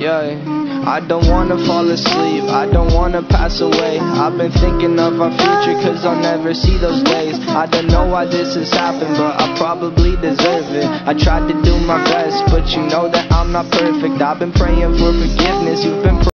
Yeah, I don't wanna fall asleep, I don't wanna pass away. I've been thinking of our future, cause I'll never see those days. I don't know why this has happened, but I probably deserve it. I tried to do my best, but you know that I'm not perfect. I've been praying for forgiveness, you've been